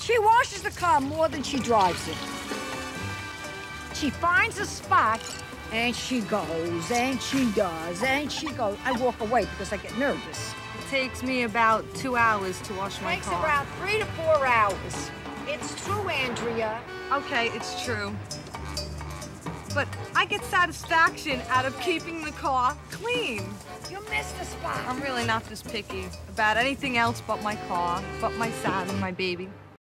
She washes the car more than she drives it. She finds a spot, and she goes, and she does, and she goes. I walk away because I get nervous. It takes me about 2 hours to wash my Takes car. around 3 to 4 hours. It's true, Andrea. Okay, it's true. But I get satisfaction out of keeping the car clean. You missed the spot. I'm really not this picky about anything else but my car, but my Saturn, my baby.